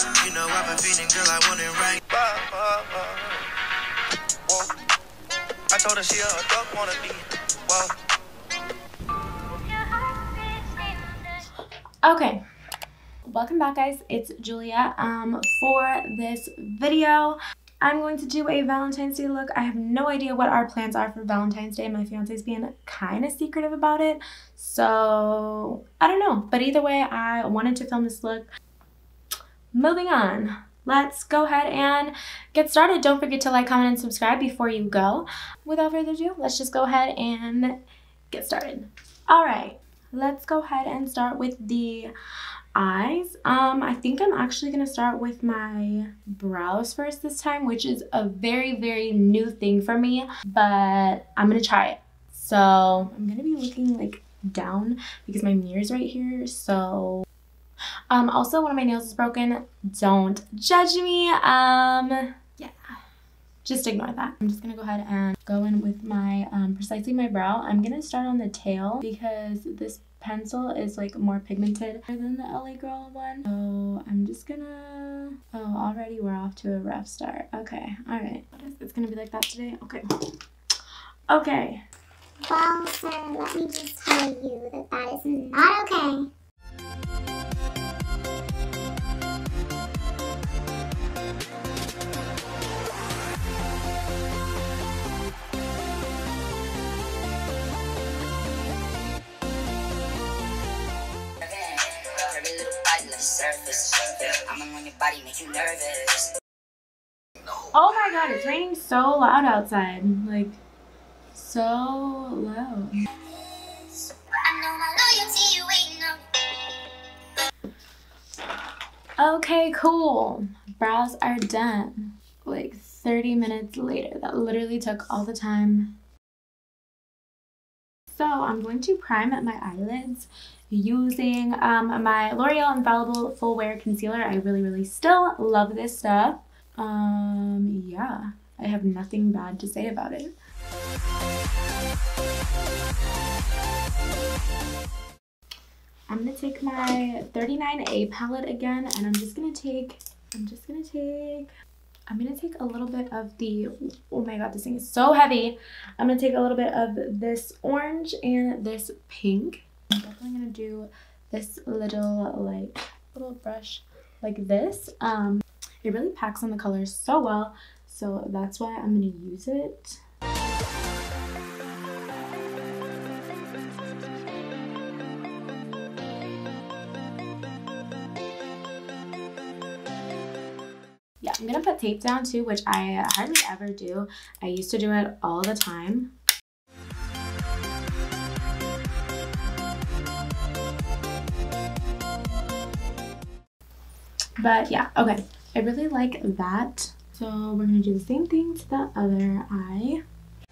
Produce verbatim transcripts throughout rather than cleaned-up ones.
You know I've been feeling, girl, I want it right. Whoa. I told her she a duck wanna be. Whoa. Okay. Welcome back, guys. It's Julia. Um, for this video, I'm going to do a Valentine's Day look. I have no idea what our plans are for Valentine's Day. My fiance's being kind of secretive about it, so I don't know. But either way, I wanted to film this look. Moving on. Let's go ahead and get started. Don't forget to like, comment, and subscribe before you go. Without further ado, let's just go ahead and get started. All right, let's go ahead and start with the eyes. Um, I think I'm actually gonna start with my brows first this time, which is a very, very new thing for me, but I'm gonna try it. So I'm gonna be looking like down because my mirror's right here. So um, also one of my nails is broken. Don't judge me. Um, yeah, just ignore that. I'm just gonna go ahead and go in with my um, precisely my brow. I'm gonna start on the tail because this pencil is like more pigmented than the L A Girl one. So I'm just gonna, oh, already we're off to a rough start. Okay, all right. It's gonna be like that today? Okay. Okay. Well, sir, let me just tell you that that is not okay. Oh my god, it's raining so loud outside. Like, so loud. Okay, cool. Brows are done. Like thirty minutes later. That literally took all the time. So I'm going to prime my eyelids using um, my L'Oreal Infallible Full Wear Concealer. I really, really still love this stuff. Um, yeah, I have nothing bad to say about it. I'm gonna take my thirty-nine A palette again, and I'm just gonna take, I'm just gonna take, I'm gonna take a little bit of the, oh my god, this thing is so heavy. I'm gonna take a little bit of this orange and this pink. I'm definitely gonna do this little, like, little brush like this. Um, it really packs on the colors so well, so that's why I'm gonna use it. Yeah, I'm gonna put tape down too, which I hardly ever do. I used to do it all the time. But yeah, okay. I really like that. So we're gonna do the same thing to the other eye.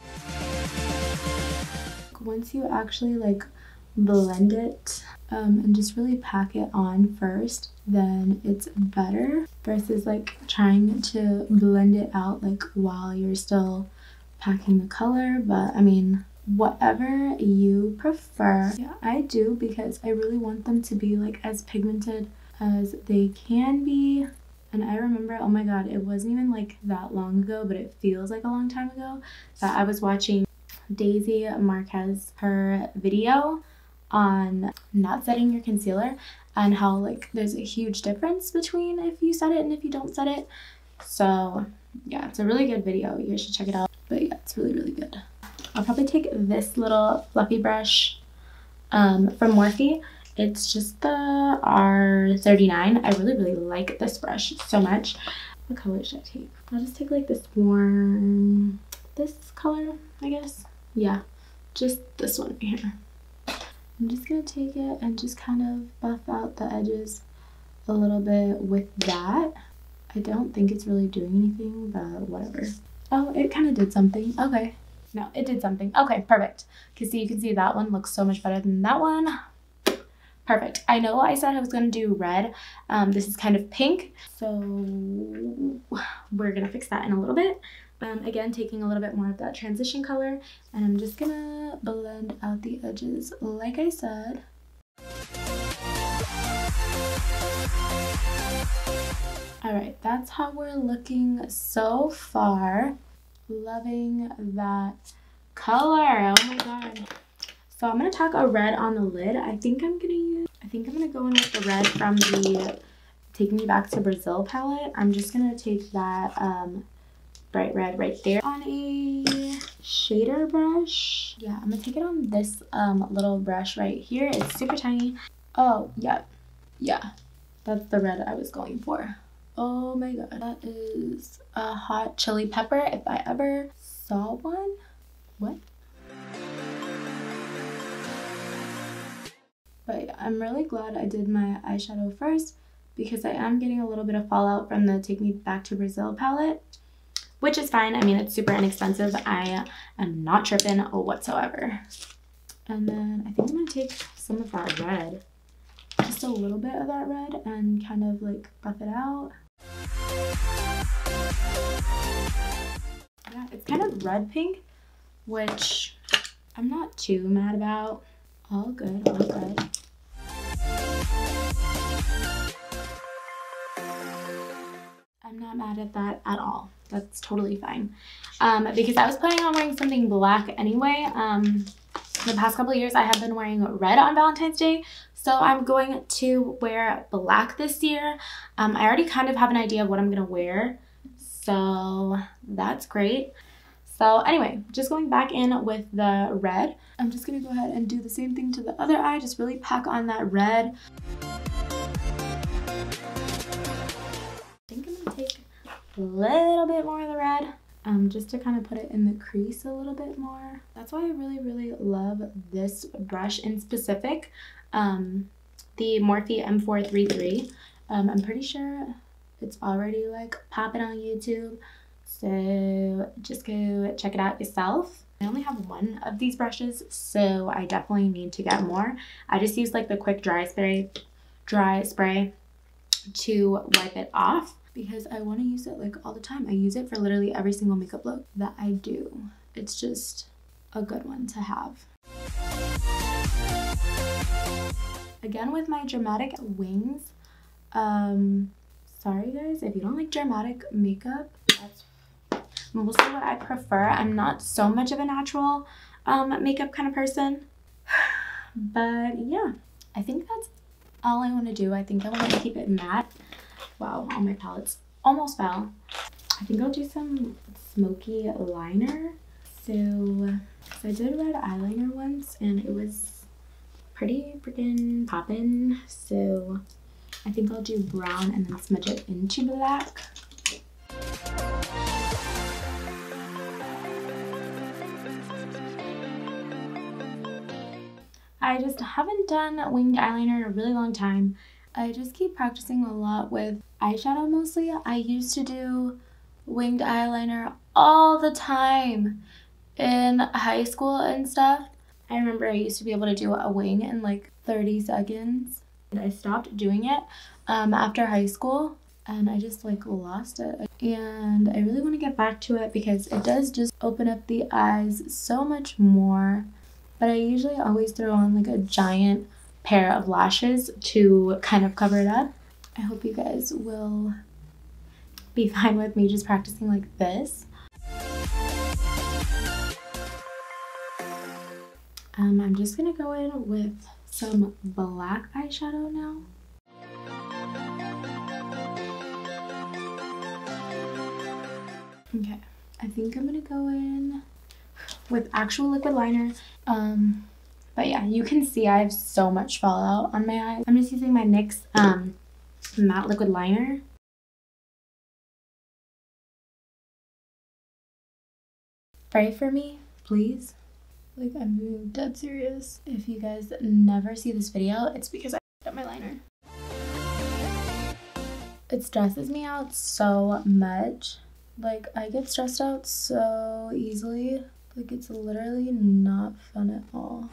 Once you actually like blend it um, and just really pack it on first, then it's better versus like trying to blend it out like while you're still packing the color. But I mean, whatever you prefer. Yeah, I do because I really want them to be like as pigmented as they can be. And I remember, oh my god, it wasn't even like that long ago, but it feels like a long time ago, that I was watching Daisy Marquez, her video on not setting your concealer and how like there's a huge difference between if you set it and if you don't set it. So yeah, it's a really good video. You guys should check it out. But yeah, it's really, really good. I'll probably take this little fluffy brush um, from Morphe. It's just the R thirty-nine. I really, really like this brush so much. What color should I take? I'll just take like this warm, this color, I guess. Yeah, just this one right here. I'm just gonna take it and just kind of buff out the edges a little bit with that. I don't think it's really doing anything, but whatever. Oh, it kind of did something. Okay. No, it did something. Okay, perfect. Because see, you can see that one looks so much better than that one. Perfect. I know I said I was going to do red. Um, this is kind of pink. So we're going to fix that in a little bit. Um, again, taking a little bit more of that transition color. And I'm just going to blend out the edges like I said. Alright, that's how we're looking so far. Loving that color. Oh my god. So I'm going to tack a red on the lid. I think I'm going to use, I think I'm going to go in with the red from the Take Me Back to Brazil palette. I'm just going to take that um, bright red right there on a shader brush. Yeah, I'm going to take it on this um, little brush right here. It's super tiny. Oh, yeah. Yeah, that's the red I was going for. Oh my god, that is a hot chili pepper if I ever saw one. What? But yeah, I'm really glad I did my eyeshadow first because I am getting a little bit of fallout from the Take Me Back to Brazil palette, which is fine. I mean, it's super inexpensive. I am not tripping whatsoever. And then I think I'm gonna take some of that red, just a little bit of that red, and kind of like buff it out. Yeah, it's kind of red pink, which I'm not too mad about. All good, all good. I'm not mad at that at all. That's totally fine. Um, because I was planning on wearing something black anyway. Um, the past couple of years I have been wearing red on Valentine's Day. So I'm going to wear black this year. Um, I already kind of have an idea of what I'm going to wear. So that's great. So anyway, just going back in with the red. I'm just going to go ahead and do the same thing to the other eye. Just really pack on that red. I think I'm going to take a little bit more of the red. Um, just to kind of put it in the crease a little bit more. That's why I really, really love this brush in specific. Um, the Morphe M four thirty-three. Um, I'm pretty sure it's already like popping on YouTube. So just go check it out yourself. I only have one of these brushes, so I definitely need to get more. I just use like the quick dry spray, dry spray to wipe it off because I want to use it like all the time. I use it for literally every single makeup look that I do. It's just a good one to have. Again with my dramatic wings. Um, sorry guys, if you don't like dramatic makeup, that's mostly what I prefer. I'm not so much of a natural um, makeup kind of person. But yeah, I think that's all I want to do. I think I want to keep it matte. Wow, all my palettes almost fell. I think I'll do some smoky liner. So, so I did red eyeliner once and it was pretty freaking poppin'. So I think I'll do brown and then smudge it into black. I just haven't done winged eyeliner in a really long time. I just keep practicing a lot with eyeshadow mostly. I used to do winged eyeliner all the time in high school and stuff. I remember I used to be able to do a wing in like thirty seconds. And I stopped doing it um, after high school and I just like lost it. And I really want to get back to it because it does just open up the eyes so much more. But I usually always throw on like a giant pair of lashes to kind of cover it up. I hope you guys will be fine with me just practicing like this. Um, I'm just gonna go in with some black eyeshadow now. Okay, I think I'm gonna go in with actual liquid liner. Um, but yeah, you can see I have so much fallout on my eyes. I'm just using my NYX um, matte liquid liner. Pray for me, please. Like, I'm being dead serious. If you guys never see this video, it's because I f***ed up my liner. It stresses me out so much. Like, I get stressed out so easily. Like, it's literally not fun at all.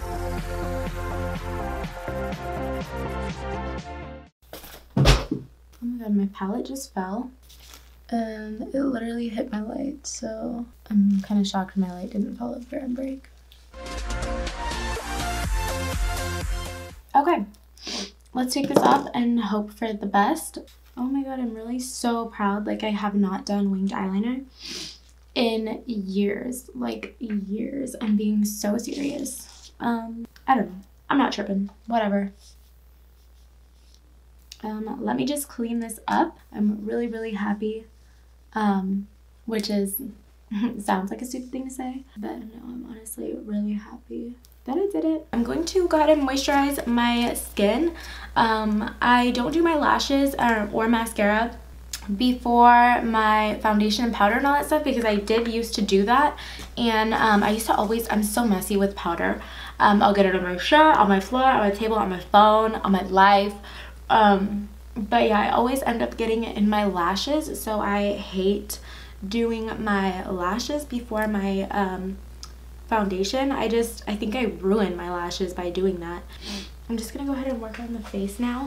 Oh my god, my palette just fell. And it literally hit my light, so I'm kind of shocked my light didn't fall over and break. Okay, let's take this off and hope for the best. Oh my god, I'm really so proud. Like, I have not done winged eyeliner in years. Like, years. I'm being so serious. Um, I don't know. I'm not tripping. Whatever. Um, let me just clean this up. I'm really, really happy. Um, which is, sounds like a stupid thing to say. But no, I'm honestly really happy that I did it. I'm going to go ahead and moisturize my skin. Um, I don't do my lashes or, or mascara before my foundation and powder and all that stuff because I did used to do that. And um, I used to always, I'm so messy with powder. Um, I'll get it on my shirt, on my floor, on my table, on my phone, on my life. Um, but yeah, I always end up getting it in my lashes. So I hate doing my lashes before my um, foundation. I just, I think I ruined my lashes by doing that. I'm just gonna go ahead and work on the face now.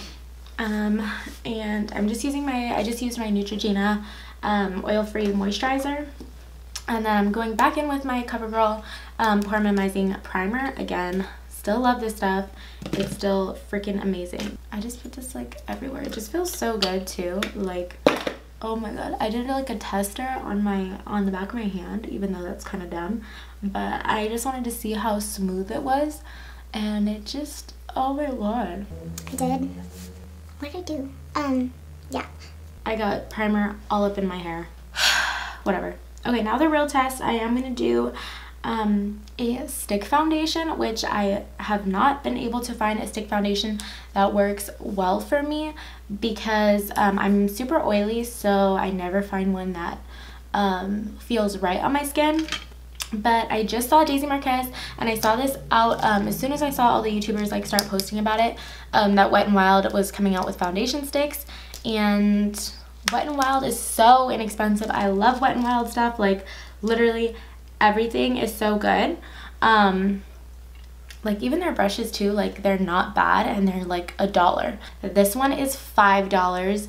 Um, and I'm just using my, I just used my Neutrogena um, oil-free moisturizer. And then I'm going back in with my CoverGirl um, Pore Minimizing Primer. Again, still love this stuff. It's still freaking amazing. I just put this like everywhere. It just feels so good too. Like, oh my god, I did like a tester on my on the back of my hand, even though that's kind of dumb, but I just wanted to see how smooth it was, and it just, oh my god. I did. What did I do? Um, yeah. I got primer all up in my hair. Whatever. Okay, now the real test. I am gonna do um a stick foundation, which I have not been able to find a stick foundation that works well for me because um, I'm super oily, so I never find one that um, feels right on my skin. But I just saw Daisy Marquez, and I saw this out um, as soon as I saw all the YouTubers like start posting about it, um, that Wet n Wild was coming out with foundation sticks. And Wet n Wild is so inexpensive. I love Wet n Wild stuff. Like, literally everything is so good. Um, like, even their brushes too, like, they're not bad, and they're like a dollar. This one is five dollars.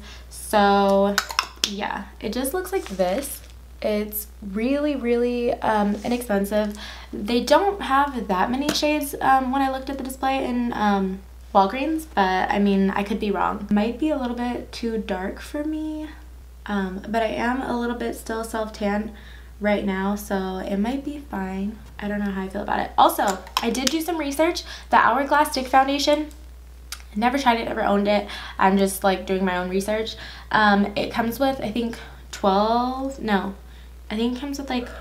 So yeah, it just looks like this. It's really, really um, inexpensive. They don't have that many shades um, when I looked at the display in um, Walgreens, but I mean, I could be wrong. Might be a little bit too dark for me, um, but I am a little bit still self-tan right now, so it might be fine. I don't know how I feel about it. Also, I did do some research. The Hourglass Stick Foundation, never tried it, never owned it. I'm just like doing my own research. Um, it comes with, I think, twelve, no, I think it comes with like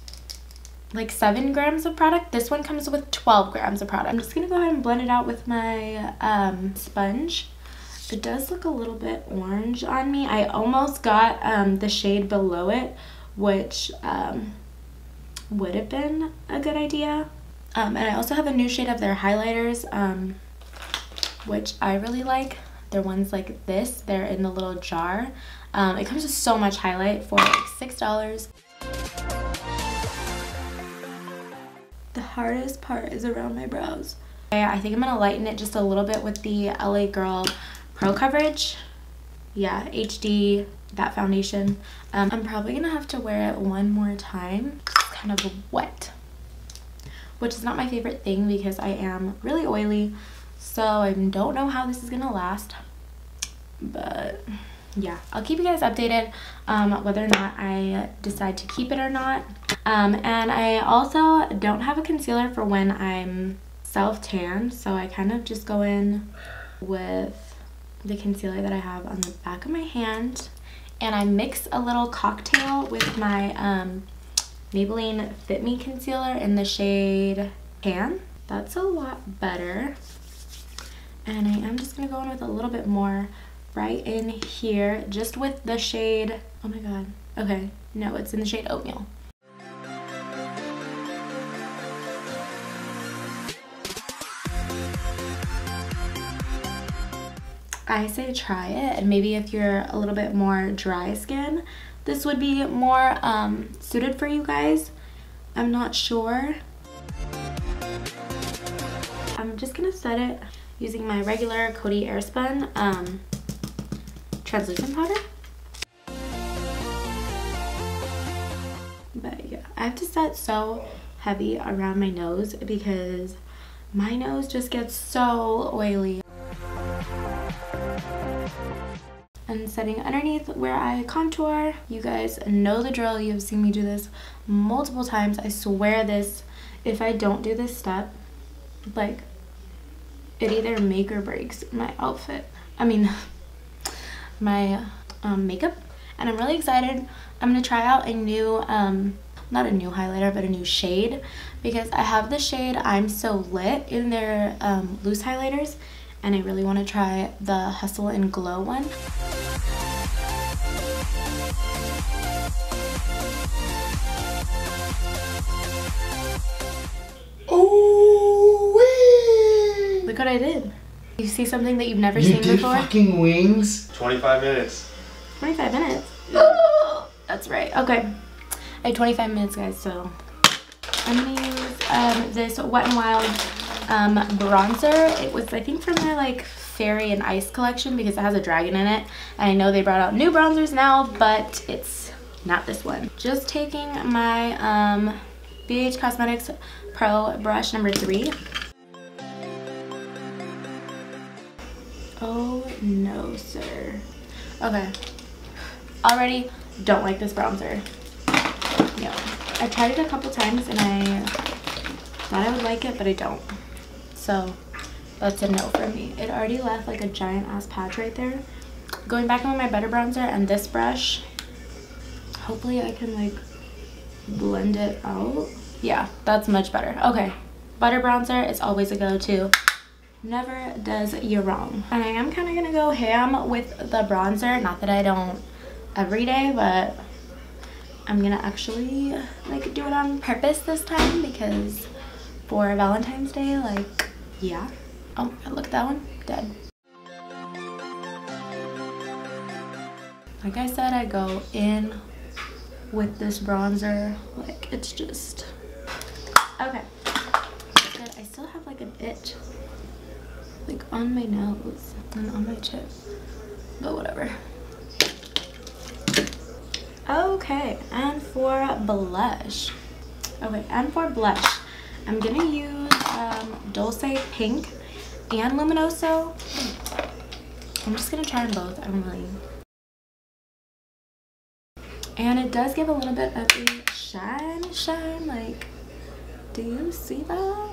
like seven grams of product. This one comes with twelve grams of product. I'm just gonna go ahead and blend it out with my um, sponge. It does look a little bit orange on me. I almost got um, the shade below it, which um, would have been a good idea. Um, and I also have a new shade of their highlighters, um, which I really like. They're ones like this. They're in the little jar. Um, it comes with so much highlight for like six dollars. The hardest part is around my brows. I think I'm going to lighten it just a little bit with the L A Girl Pro Coverage. Yeah, H D, that foundation. Um, I'm probably going to have to wear it one more time. It's kind of wet, which is not my favorite thing because I am really oily. So I don't know how this is going to last. But yeah, I'll keep you guys updated um, whether or not I decide to keep it or not. Um, and I also don't have a concealer for when I'm self-tan, so I kind of just go in with the concealer that I have on the back of my hand, and I mix a little cocktail with my um, Maybelline Fit Me concealer in the shade Tan. That's a lot better. And I am just going to go in with a little bit more right in here, just with the shade, oh my god, okay, no, it's in the shade Oatmeal. I say try it, and maybe if you're a little bit more dry skin, this would be more um, suited for you guys. I'm not sure. I'm just gonna set it using my regular Coty Airspun um, translucent powder. But yeah, I have to set so heavy around my nose because my nose just gets so oily. and setting underneath where I contour. You guys know the drill. You've seen me do this multiple times. I swear this, if I don't do this step, like, it either make or breaks my outfit. I mean, my um, makeup. And I'm really excited. I'm gonna try out a new, um, not a new highlighter, but a new shade, because I have the shade I'm So Lit in their um, loose highlighters, and I really want to try the Hustle and Glow one. Oh, look what I did. You see something that you've never you seen did before? Fucking wings. twenty-five minutes. twenty-five minutes? Yeah. That's right. Okay. I had twenty-five minutes, guys, so I'm gonna use um, this Wet n Wild um, bronzer. It was, I think, from their like Fairy and Ice collection, because it has a dragon in it. And I know they brought out new bronzers now, but it's not this one. Just taking my um, B H Cosmetics Pro brush number three. Oh no, sir. Okay. Already don't like this bronzer. No. I tried it a couple times and I thought I would like it, but I don't. So that's a no for me. It already left like a giant ass patch right there. Going back in with my Butter bronzer and this brush, hopefully I can like blend it out. Yeah, that's much better. Okay. Butter bronzer is always a go-to. Never does you wrong. And I am kind of gonna go ham with the bronzer. Not that I don't every day, but I'm gonna actually like do it on purpose this time, because for Valentine's Day, like, yeah. Oh, look at that one, dead. Like I said, I go in with this bronzer, like it's just, okay. Good. I still have like an itch, like on my nose and on my chin, but whatever. Okay, and for blush. Okay, and for blush, I'm gonna use um, Dulce Pink and Luminoso. I'm just gonna try them both. I'm really. And it does give a little bit of a shine, shine. Like, do you see that?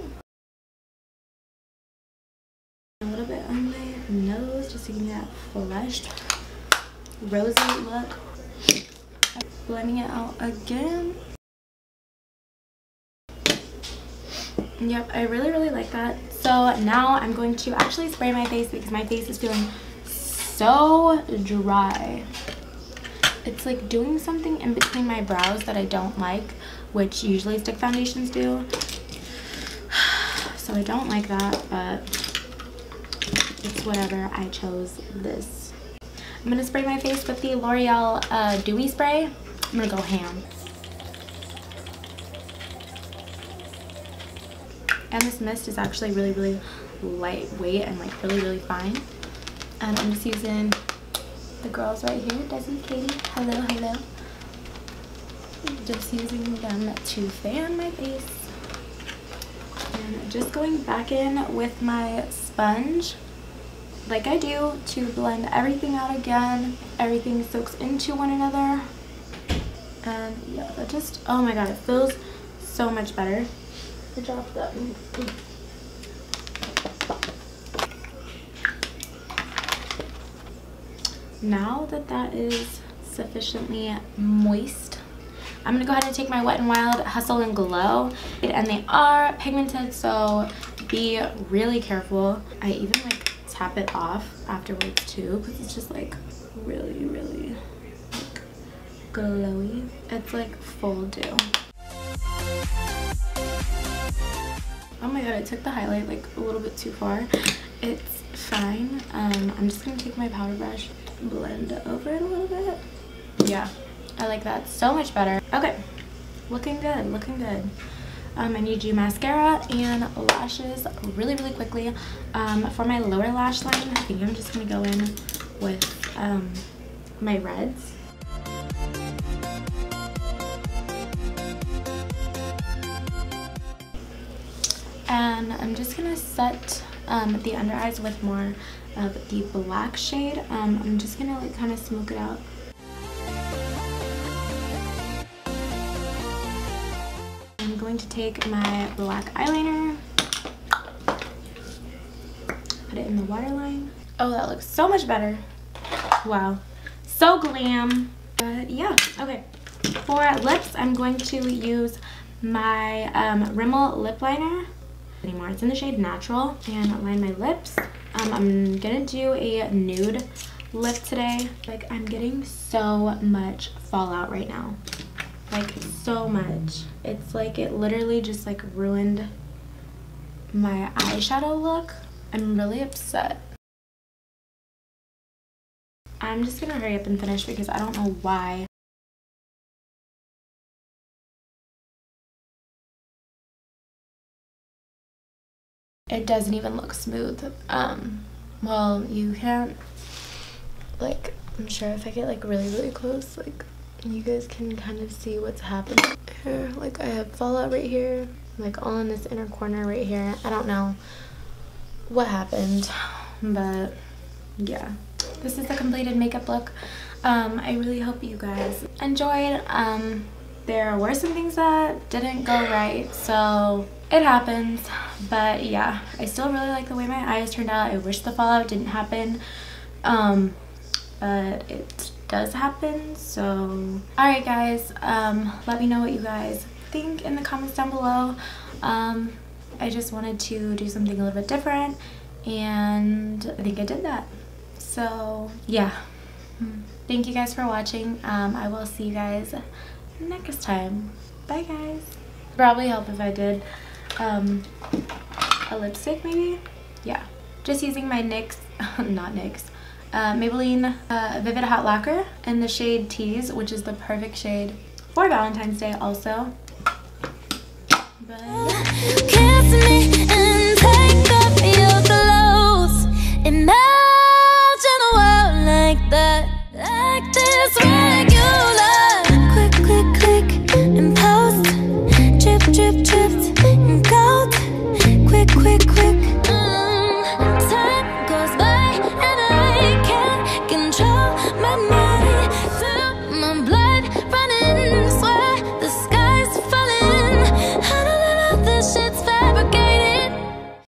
A little bit on my nose, just to give me that flushed, rosy look. Blending it out again. Yep, I really, really like that. So now I'm going to actually spray my face, because my face is feeling so dry. It's like doing something in between my brows that I don't like, which usually stick foundations do. So I don't like that, but it's whatever. I chose this. I'm going to spray my face with the L'Oreal uh, Dewy Spray. I'm gonna go ham. And this mist is actually really, really lightweight and like really, really fine. And I'm just using the girls right here, Desi, Katie, hello, hello. Just using them to fan my face. And just going back in with my sponge, like I do, to blend everything out again. Everything soaks into one another. And yeah, that just, oh my god, it feels so much better. Good job, that. Now that that is sufficiently moist, I'm gonna go ahead and take my Wet n Wild Hustle and Glow. And they are pigmented, so be really careful. I even like tap it off afterwards too, because it's just like really, really glowy. It's like full dew. Oh my god, I took the highlight like a little bit too far. It's fine. Um, I'm just gonna take my powder brush, blend over it a little bit. Yeah, I like that so much better. Okay, looking good, looking good. Um, I need to do mascara and lashes really, really quickly. Um, for my lower lash line, I think I'm just gonna go in with um, my reds. And I'm just gonna set um, the under eyes with more of the black shade. Um, I'm just gonna like kind of smoke it out. I'm going to take my black eyeliner, put it in the waterline. Oh, that looks so much better. Wow, so glam. But yeah, okay. For lips, I'm going to use my um, Rimmel lip liner. Anymore, it's in the shade Natural, and line my lips. Um, I'm gonna do a nude lip today. Like, I'm getting so much fallout right now. Like, so much. It's like it literally just like ruined my eyeshadow look. I'm really upset. I'm just gonna hurry up and finish because I don't know why. It doesn't even look smooth. Um, well, you can't, like, I'm sure if I get like really, really close, like, you guys can kind of see what's happening here. Like, I have fallout right here, like all in this inner corner right here. I don't know what happened, but yeah. This is the completed makeup look. Um, I really hope you guys enjoyed. Um, there were some things that didn't go right, so it happens. But yeah, I still really like the way my eyes turned out. I wish the fallout didn't happen, um, but it does happen. So alright guys, um, let me know what you guys think in the comments down below. Um, I just wanted to do something a little bit different, and I think I did that. So yeah, thank you guys for watching. um, I will see you guys next time. Bye guys. Probably help if I did um, a lipstick maybe. Yeah, just using my NYX not NYX uh, Maybelline uh, Vivid Hot Lacquer in the shade Tease, which is the perfect shade for Valentine's Day also. But kiss me and take off your clothes and